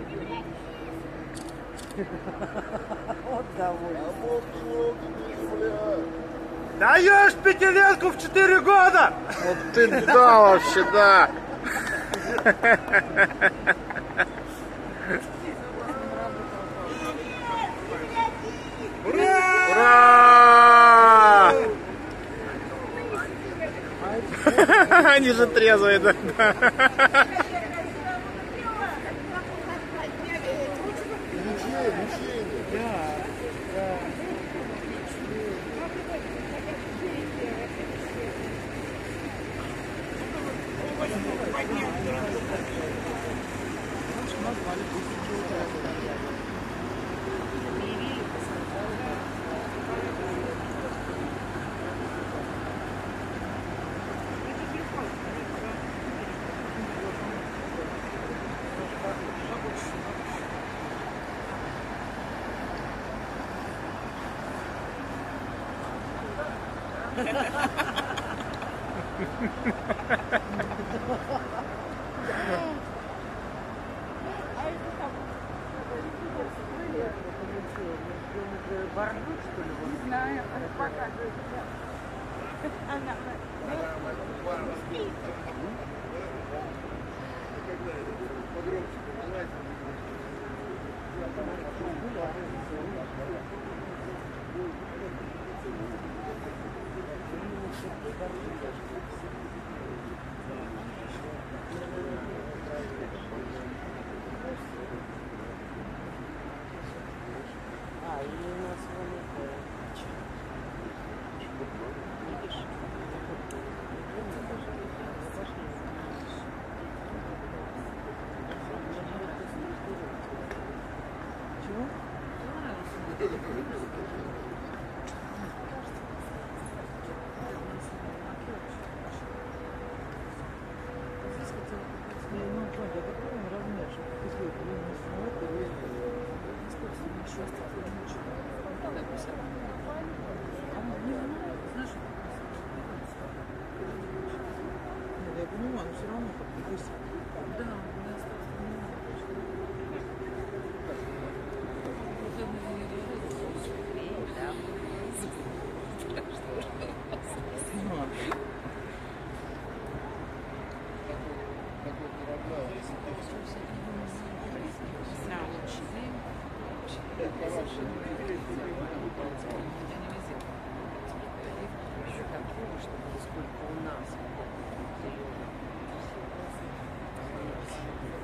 Вот довольно. Даешь пятилетку в 4 года! Вот ты да вообще, да. Ура! Они же трезвые, да. Бордут, что ли? Не знаю, показывает. Она И у нас вон это... Видишь? Чего? я понимаю, но все равно как-то быстро. Да, у меня Сколько у нас.